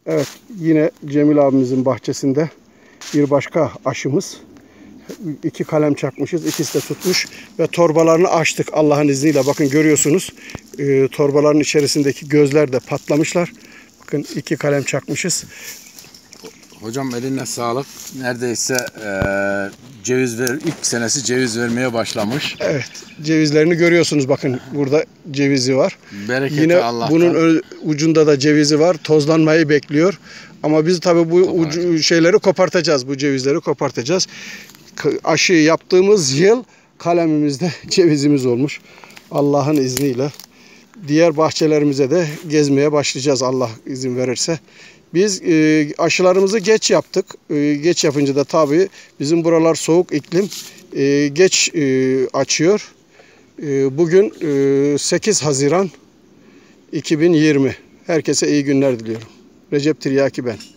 Evet, yine Cemil abimizin bahçesinde bir başka aşımız. 2 kalem çakmışız. İkisi de tutmuş ve torbalarını açtık Allah'ın izniyle. Bakın görüyorsunuz. Torbaların içerisindeki gözler de patlamışlar. Bakın 2 kalem çakmışız. Hocam eline sağlık. Neredeyse ilk senesi ceviz vermeye başlamış. Evet, cevizlerini görüyorsunuz. Bakın burada cevizi var. Bereketi Yine Allah'tan. bunun ucunda da cevizi var. Tozlanmayı bekliyor. Ama biz tabii bu şeyleri kopartacağız. Bu cevizleri kopartacağız. Aşı yaptığımız yıl kalemimizde cevizimiz olmuş. Allah'ın izniyle. Diğer bahçelerimize de gezmeye başlayacağız Allah izin verirse. Biz aşılarımızı geç yaptık. Geç yapınca da tabii bizim buralar soğuk iklim. Geç açıyor. Bugün 8 Haziran 2020. Herkese iyi günler diliyorum. Recep Tiryaki ben.